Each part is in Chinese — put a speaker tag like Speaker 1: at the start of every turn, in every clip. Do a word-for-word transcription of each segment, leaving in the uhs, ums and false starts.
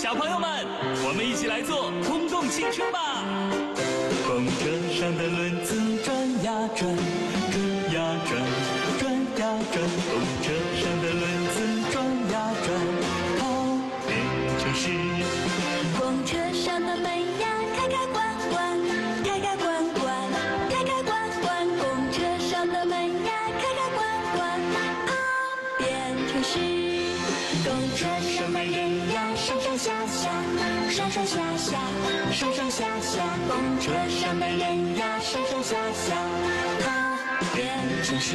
Speaker 1: 小朋友们，我们一起来做空洞汽车吧！公车上的轮子转呀转，转呀转，转呀转。公车上的轮子转呀转，跑遍城市。
Speaker 2: 公车上的门呀开开关关，开开关关，开开关关。公车上的门呀开开关关，跑遍城市。公车上的人呀上上下下，上上下下，上上下下。公车上的人呀上上下下，跑遍城市。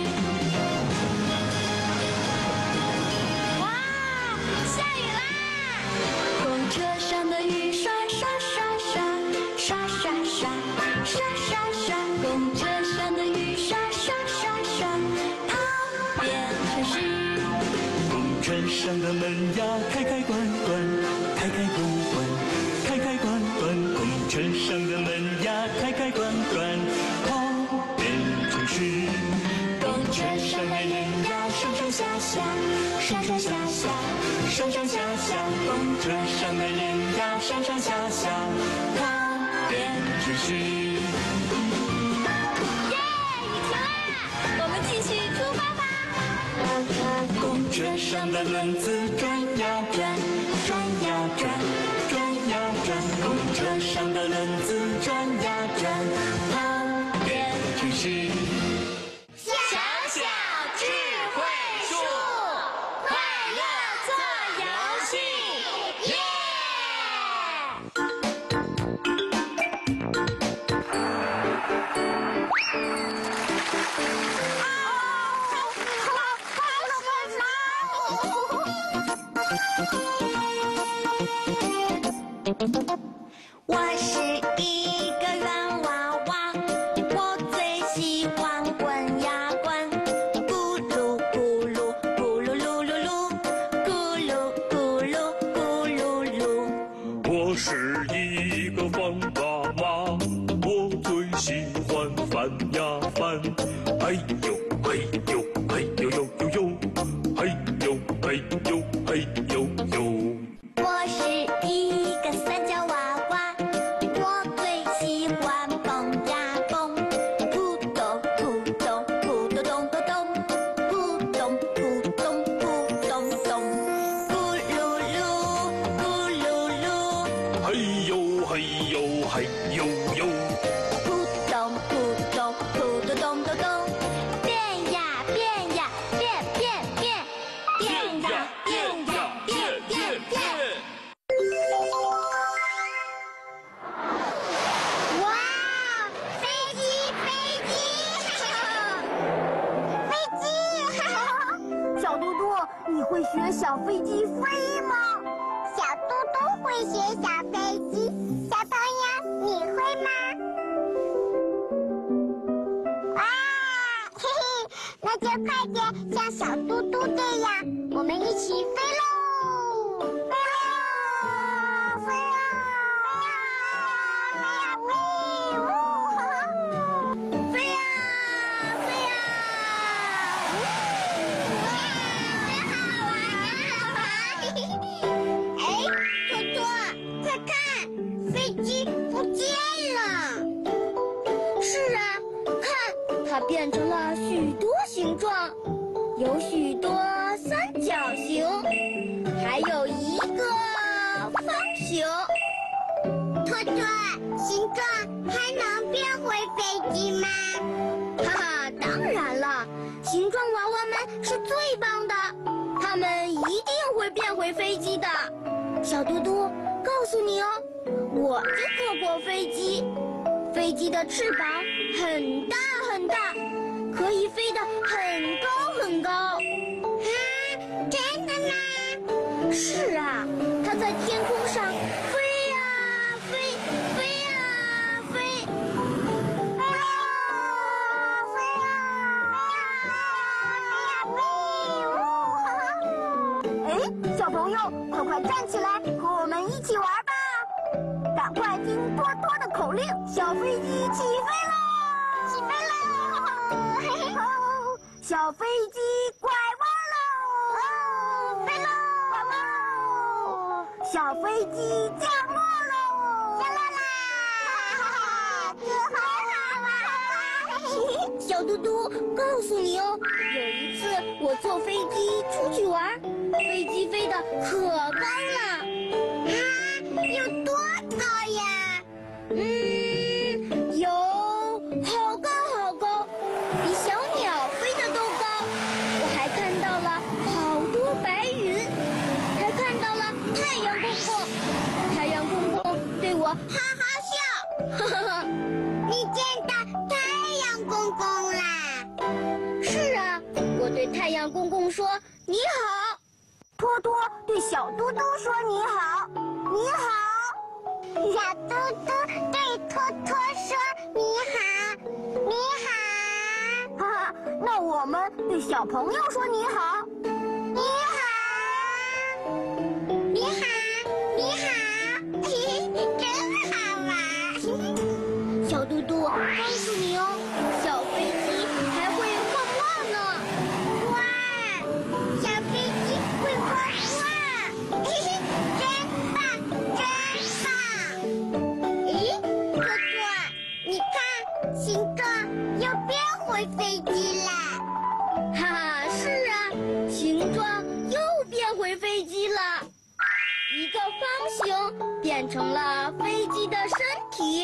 Speaker 2: 哇，下雨啦！公车上的雨刷刷刷刷，刷刷刷，刷刷刷。公车上的雨刷刷刷刷，跑遍城市。
Speaker 1: 公车上的门呀开开关关，开开关关，开开关关。公车上的门呀开开关关，跑遍城市。
Speaker 2: 公车上的人呀上上下下，上上下下，上上下下。
Speaker 1: 公车上的人呀上上下下，跑遍城市。
Speaker 2: 耶，雨停啦，我们继续出发吧。
Speaker 1: 公车上的轮子转呀转，转呀转，转呀转。公车上的轮子转呀转，跑遍城市。
Speaker 2: 小小智慧树，快乐做游戏，耶！我是一个圆娃娃，我最喜欢滚呀滚，咕噜咕噜咕噜噜噜噜，咕噜咕噜咕噜噜。
Speaker 3: 我是一个方娃娃，我最喜欢翻呀翻，哎呦哎呦哎呦呦呦呦，哎呦哎呦哎呦呦。
Speaker 2: 我是一个三角娃娃，我最喜欢蹦呀蹦，扑咚扑咚扑咚咚咚咚，扑咚扑咚扑咚咚，咕噜噜咕噜噜，
Speaker 3: 嘿呦嘿呦嘿呦呦，
Speaker 2: 扑咚扑咚扑咚咚咚咚，变呀变呀变变变，变呀变呀变变变。哇，飞机飞机，飞机！
Speaker 4: 小嘟嘟，你会学小飞机飞吗？
Speaker 5: 小嘟嘟会学小飞机，小朋友你会吗？哇，嘿嘿，那就快点像小嘟嘟这样，我们一起飞喽！飞喽，飞啊，飞啊，飞啊，飞，呜，飞啊，飞啊，哇，真好玩，真好玩！哎，托托，快看，飞机不见了。
Speaker 4: 是啊，看，它变成了许多形状，有许多三角形，还有一个方形。
Speaker 5: 托托，形状还能变回飞机吗？
Speaker 4: 哈哈，当然了，形状娃娃们是最棒的，它们一定会变回飞机的。小嘟嘟，告诉你哦，我就坐过飞机，飞机的翅膀很大很大，可以飞得很高很高。
Speaker 5: 啊，真的吗？
Speaker 4: 是啊，它在天空上飞呀飞，飞呀飞。
Speaker 5: 飞啊，飞啊，飞啊，飞，呜！
Speaker 4: 哎，小朋友，快快站起来，和我们一起玩吧！赶快听多多的口令，小飞机起飞喽！
Speaker 5: 起飞喽！嘿嘿吼！
Speaker 4: 小飞机拐弯喽！
Speaker 5: 哦，飞喽！ 小飞机降落喽！降落啦！好好玩！
Speaker 4: 小嘟嘟，告诉你哦，有一次我坐飞机出去玩，飞机飞得可高了。
Speaker 5: 啊，有多高呀？
Speaker 4: 嗯，有好高好高，比小鸟飞得都高。我还看到了好多白云，还看到了太阳公公。太阳公公对我哈哈笑，呵呵呵。
Speaker 5: 你见到太阳公公啦？
Speaker 4: 是啊，我对太阳公公说你好。
Speaker 5: 托托对小嘟嘟说你好，你好。小嘟嘟对托托说你好，你好。哈哈，那我们对小朋友说你好，你好，你好，你好，嘿嘿，真好玩。
Speaker 4: 小嘟嘟，告诉你哦，小飞机还会晃晃呢。
Speaker 5: 哇，小飞机会晃晃，嘿嘿，真棒，真棒！咦，托托，你看形状又变回飞机啦！
Speaker 4: 哈哈，是啊，形状又变回飞机了，一个方形变成了飞机的身体，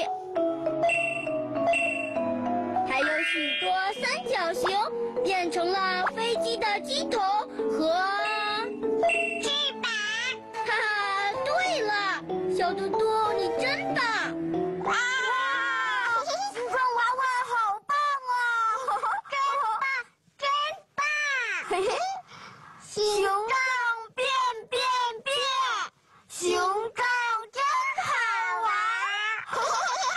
Speaker 4: 还有许多三角形变成了飞机的机头和
Speaker 5: 翅膀。
Speaker 4: 哈哈，对了，小嘟嘟，你真棒！
Speaker 5: 哇，形状娃娃好棒啊！真棒，真棒！嘿嘿，形状变变变，形状真好玩。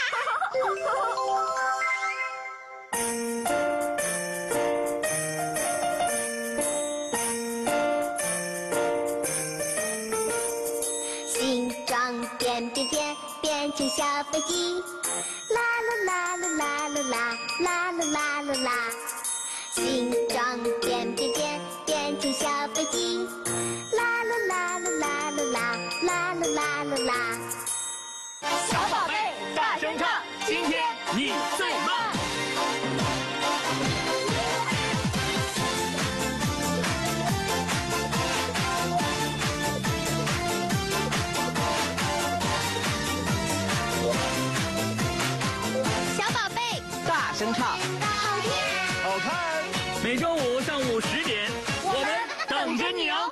Speaker 5: 形状变变变，变成小飞机，啦啦啦啦啦啦啦啦啦啦啦。形状变变变，变成小飞机，啦啦啦啦啦啦啦啦啦啦啦。
Speaker 1: 小宝贝大声唱，今天你最棒！
Speaker 2: 小宝贝，
Speaker 6: 大声唱，
Speaker 2: 好听。
Speaker 1: 好看，每周五上午十点，我们等着你哦。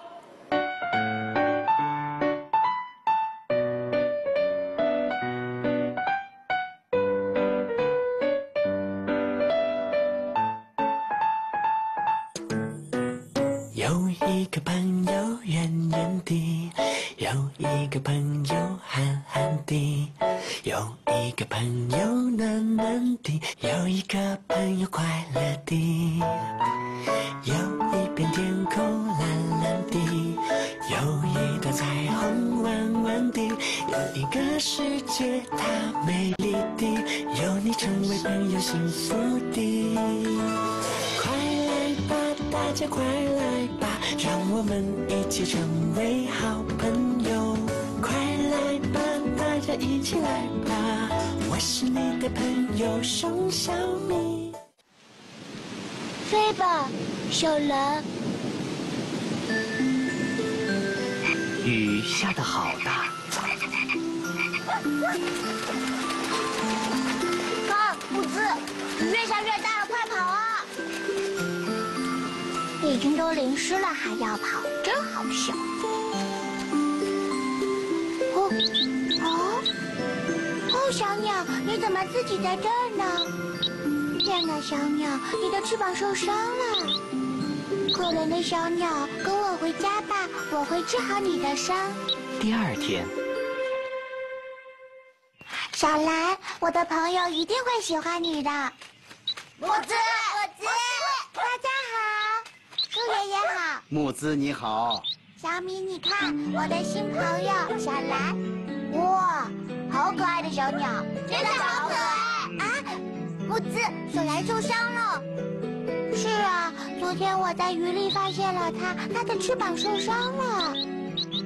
Speaker 7: 有一个朋友圆圆的，有一个朋友憨憨的，有一个朋友暖暖的，有一个朋友快乐的。有一片天空蓝蓝的，有一道彩虹弯弯的，有一个世界它美丽的，有你成为朋友幸福的。快来吧，大家快来吧，让我们一起成为好朋友。快来吧，大家一起来吧，我是你的朋友熊小米。
Speaker 5: 飞吧，小蓝。
Speaker 6: 雨下得好大，
Speaker 5: 看，兔子，越下越大了，快跑啊！已经都淋湿了还要跑，真好笑。哦哦哦，小鸟，你怎么自己在这儿呢？天哪，小鸟，你的翅膀受伤了。可怜的小鸟，跟我回家吧，我会治好你的伤。
Speaker 6: 第二天，
Speaker 5: 小蓝，我的朋友一定会喜欢你的。木子，木子，大家好，树爷爷好，
Speaker 6: 木子你好。
Speaker 5: 小米，你看我的新朋友小蓝，哇，好可爱的小鸟，真的好可爱啊！木子，小蓝受伤了。是啊，昨天我在鱼里发现了它，它的翅膀受伤了。木子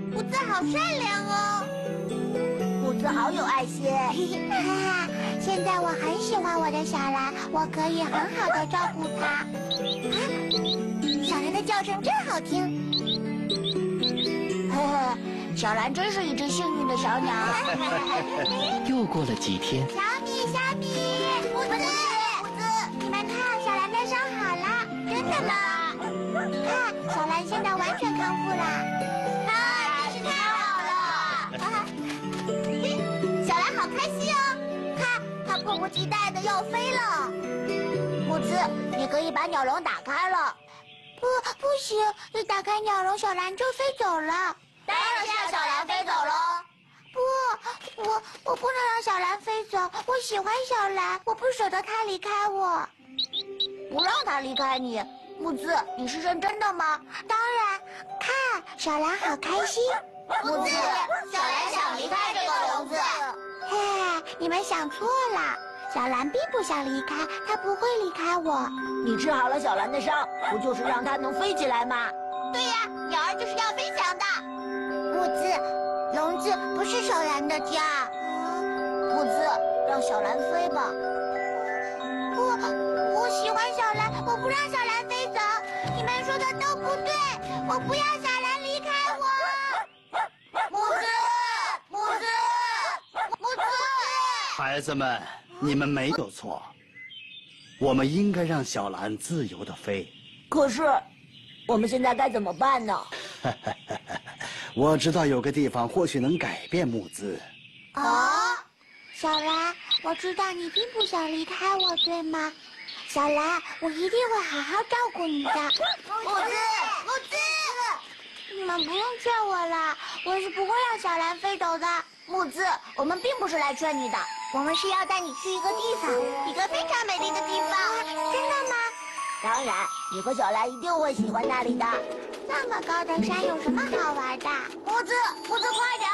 Speaker 5: 好善良哦。
Speaker 8: 木子好有爱心。
Speaker 5: 现在我很喜欢我的小兰，我可以很好的照顾它。小兰的叫声真好听。呵呵，小兰真是一只幸运的小鸟。
Speaker 6: 又过了几天，
Speaker 5: 小米，小米，木子，木子，你们看，小兰的伤好了，真的吗？看，小兰现在完全康复了。啊，真是太好了！小兰好开心哦，看，它迫不及待的要飞了。木子，你可以把鸟笼打开了。不，不行，一打开鸟笼，小兰就飞走了。当然是让小兰飞走喽。不，我我不能让小兰飞走，我喜欢小兰，我不舍得她离开我。不让她离开你，木子，你是认真的吗？当然。看，小兰好开心。木子，小兰想离开这个笼子。嘿，你们想错了，小兰并不想离开，她不会离开我。
Speaker 8: 你治好了小兰的伤，不就是让它能飞起来吗？
Speaker 5: 对呀，鸟儿就是要飞翔的。木子，笼子不是小兰的家。
Speaker 8: 木子，让小兰飞吧。
Speaker 5: 不，我喜欢小兰，我不让小兰飞走。你们说的都不对，我不要小兰离开我。木子，木子，木子。
Speaker 9: 孩子们，你们没有错，我们应该让小兰自由地飞。
Speaker 8: 可是，我们现在该怎么办呢？
Speaker 9: 我知道有个地方或许能改变木子。
Speaker 5: 哦，小兰，我知道你并不想离开我，对吗？小兰，我一定会好好照顾你的。木子，木子，你们不用劝我了，我是不会让小兰飞走的。
Speaker 8: 木子，我们并不是来劝你的，
Speaker 5: 我们是要带你去一个地方，一个非常美丽的地方。真的吗？
Speaker 8: 当然，你和小兰一定会喜欢那里的。
Speaker 5: 那么高的山有什么好玩的？
Speaker 8: 木子，木子，快点！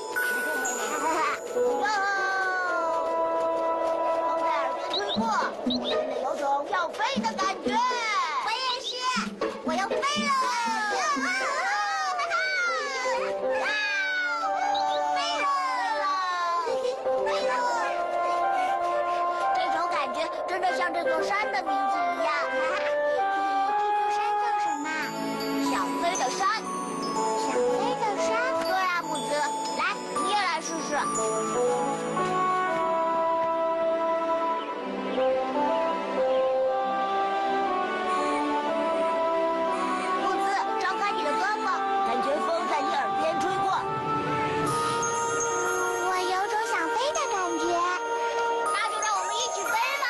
Speaker 8: 风在耳边吹过，我现在有种要飞的感觉。
Speaker 5: 我也是，我要飞了！飞了！
Speaker 8: 这种感觉真的像这座山的名字一样。
Speaker 5: 这座山叫什么？
Speaker 8: 想飞的山。
Speaker 5: 想飞的山？
Speaker 8: 对啊，木子，来，你也来试试。木子，张开你的胳膊，感觉风在你耳边吹过。
Speaker 5: 我有种想飞的感觉。
Speaker 8: 那就让我们一起飞吧！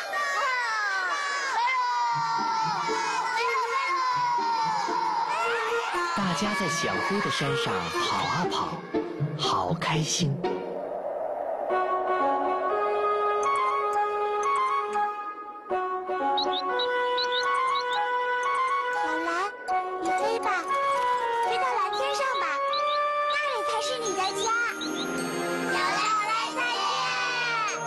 Speaker 8: 飞喽！飞喽！飞喽！
Speaker 6: 大家在想飞的山上跑啊跑，好开心。
Speaker 5: 小兰，你飞吧，飞到蓝天上吧，那里才是你的家。小兰，小兰，再见。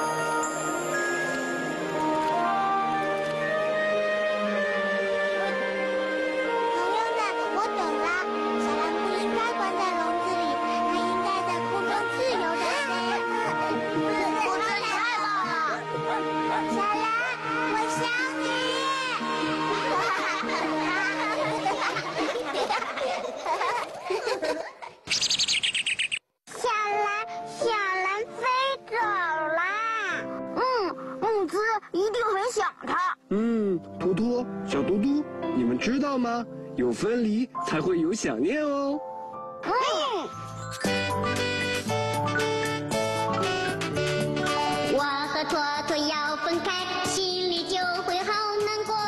Speaker 5: 朋友们，我懂了，小兰不应该关在笼子里，她应该在空中自由的飞。
Speaker 8: 木子，你太棒了！
Speaker 5: 小兰，我想你。小兰，小兰飞走啦。
Speaker 8: 嗯，木子一定很想他。
Speaker 10: 嗯，图图、小嘟嘟，你们知道吗？有分离才会有想念哦。
Speaker 5: 嗯。
Speaker 11: 我和托托要分开，心里就会好难过。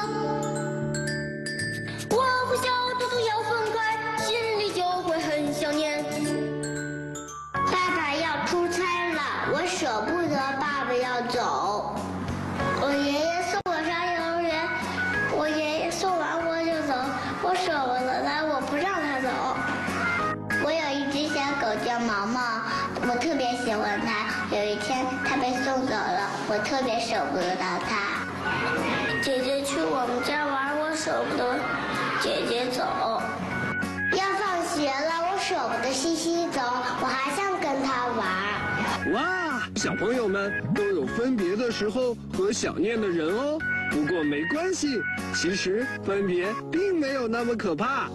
Speaker 11: 我和小兔兔要分开，心里就会很想念。爸爸要出差了，我舍不得爸爸要走。我爷爷送我上幼儿园，我爷爷送完我就走，我舍不得他，我不让他走。我有一只小狗叫毛毛，我特别喜欢它。有一天它被送走了，我特别舍不得它。姐姐去我们家玩，我舍不得姐姐走。要放学了，我
Speaker 5: 舍不得西西走，我还想跟他玩。
Speaker 10: 哇，小朋友们都有分别的时候和想念的人哦。不过没关系，其实分别并没有那么可怕。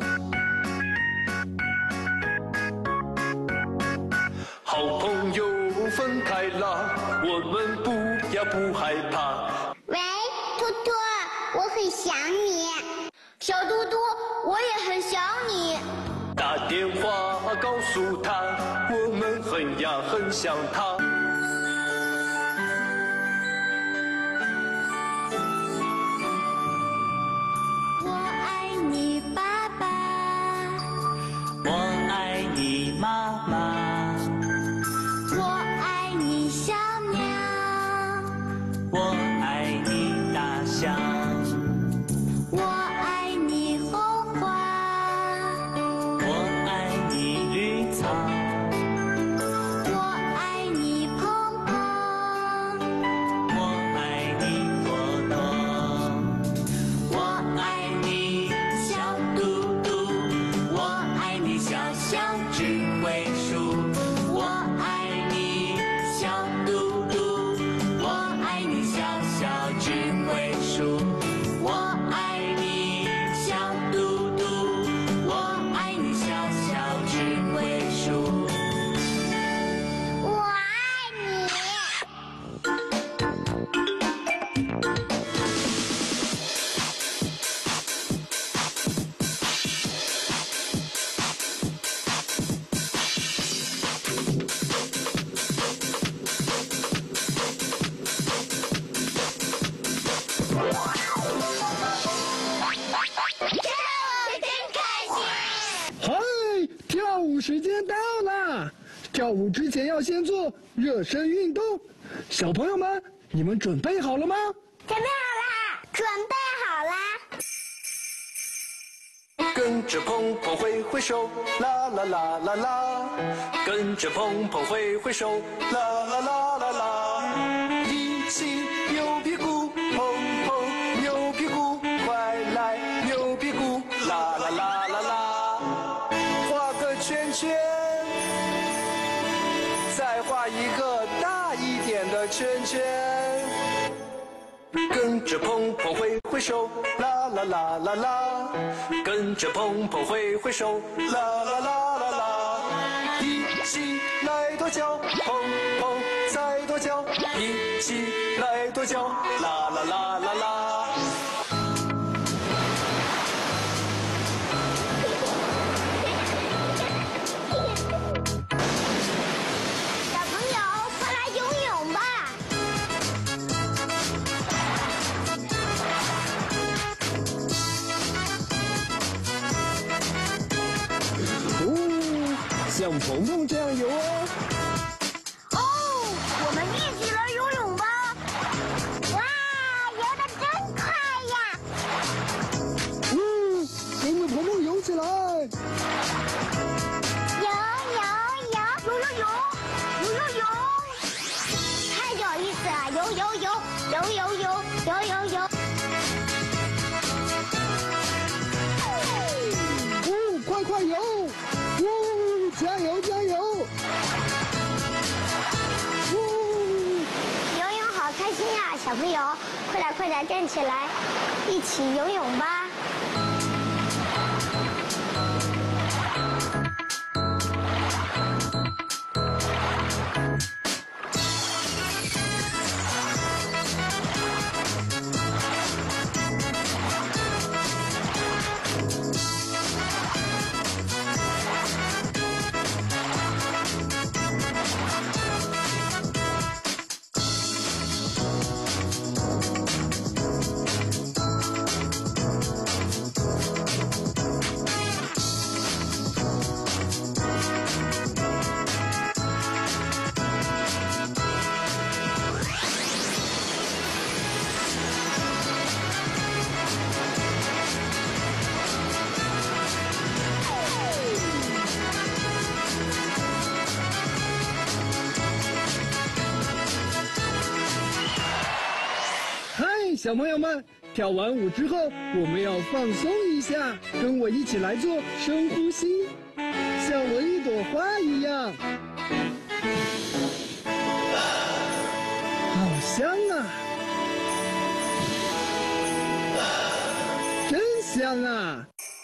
Speaker 3: 好朋友分开了，我们不要不害怕。
Speaker 5: 喂，兔兔，我很想你。
Speaker 4: 小嘟嘟，我也很想你。
Speaker 3: 打电话告诉他，我们很呀很想他。
Speaker 2: 我爱你，爸爸。
Speaker 1: 我爱你，妈妈。
Speaker 2: 我爱你，小鸟。
Speaker 1: 我爱你，大象。
Speaker 2: 我爱你，红花。
Speaker 1: 我爱你，绿草。
Speaker 2: 我爱你，鹏鹏。
Speaker 1: 我爱你，朵朵。
Speaker 2: 我爱你，小嘟嘟。
Speaker 1: 我爱你，小小智慧树。我爱你，小嘟嘟。我爱你，小小智慧树。我爱你，小嘟嘟。我爱你，小小智慧树。
Speaker 5: 我爱你。
Speaker 10: 嗨，跳舞时间到了！跳舞之前要先做热身运动。小朋友们，你们准备好了吗？
Speaker 5: 准备好啦，准备好啦。
Speaker 3: 跟着碰碰挥挥手，啦啦啦啦啦。跟着碰碰挥挥手，啦啦啦啦啦。一起扭屁股，碰碰扭屁股，快来扭屁股，啦啦啦啦啦。画个圈圈，再画一个大一点的圈圈。跟着碰碰挥挥手，啦啦啦啦啦。跟着碰碰挥挥手，啦啦啦啦啦。一起来跺脚，碰碰再跺脚，一起来跺脚，啦啦啦啦啦。
Speaker 5: 小朋友，快来游泳吧！
Speaker 10: 哦，像鹏鹏这样游哦。
Speaker 4: 哦，我们一起来游泳吧！
Speaker 5: 哇，游得真快呀！
Speaker 10: 嗯，跟着鹏鹏游起来。
Speaker 5: 游游游
Speaker 4: 游游游，游游游，
Speaker 5: 太有意思了！游游游游游游游游游。
Speaker 10: 哦，快快游！哦，加油加油！哦，
Speaker 5: 游泳好开心呀，小朋友，快点快点站起来，一起游泳吧！
Speaker 10: 小朋友们，跳完舞之后，我们要放松一下，跟我一起来做深呼吸，像我一好香啊！真香啊！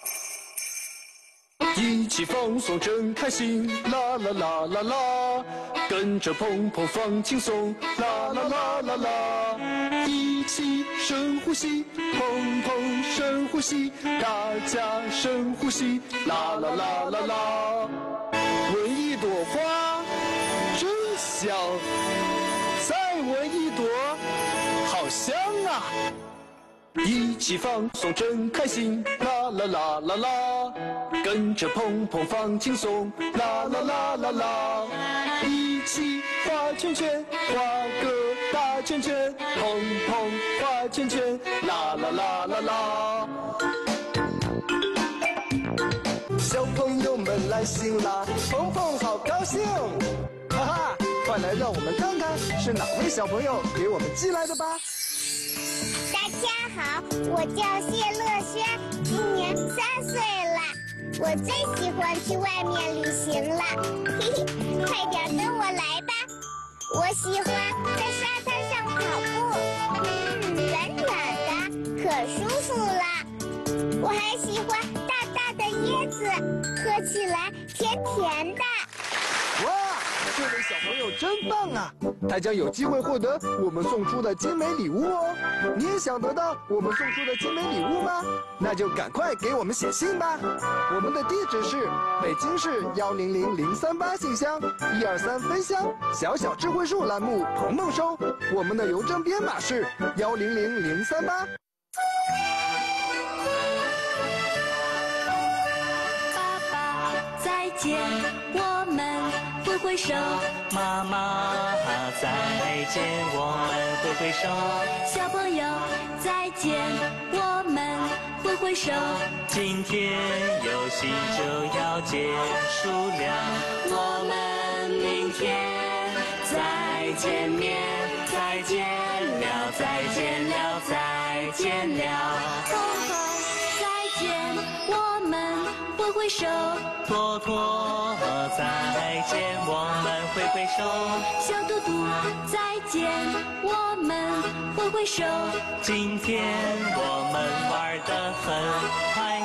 Speaker 3: 一起放松真开心，啦啦啦啦啦，跟着砰砰放轻松，啦啦啦啦啦，一起深呼吸，砰砰深呼吸，大家深呼吸，啦啦啦啦啦，闻一朵花，真香，再闻一朵，好香啊！一起放松真开心，啦啦啦啦啦，跟着砰砰放轻松，啦啦啦啦啦，一起画圈圈，画个大圈圈，砰砰画圈圈，啦啦啦啦啦。小朋友们来辛辣，砰砰好高兴，哈哈，快来让我们看看是哪位小朋友给我们寄来的吧。
Speaker 5: 大家好，我叫谢乐轩，今年三岁了。我最喜欢去外面旅行了，嘿嘿，快点跟我来吧。我喜欢在沙滩上跑步，嗯，软软的，可舒服了。我还喜欢大大的椰子，喝起来甜甜的。
Speaker 3: 哇，这位小朋友真棒啊！他将有机会获得我们送出的精美礼物哦。你也想得到我们送出的精美礼物吗？那就赶快给我们写信吧。我们的地址是北京市幺零零零三八信箱，一二三分箱小小智慧树栏目鹏鹏收。我们的邮政编码是幺零零零三八。
Speaker 2: 爸爸再见，我们挥挥手。
Speaker 1: 妈妈再见，我们挥挥手。
Speaker 2: 小朋友再见，我们挥挥手。
Speaker 1: 今天游戏就要结束了，我们明天再见面，再见了，再见了，再见了。
Speaker 2: 彤彤再见，我们挥挥手。
Speaker 1: 托托再见，我们挥挥手。
Speaker 2: 小嘟嘟再见，我们挥挥手。
Speaker 1: 今天我们玩得很快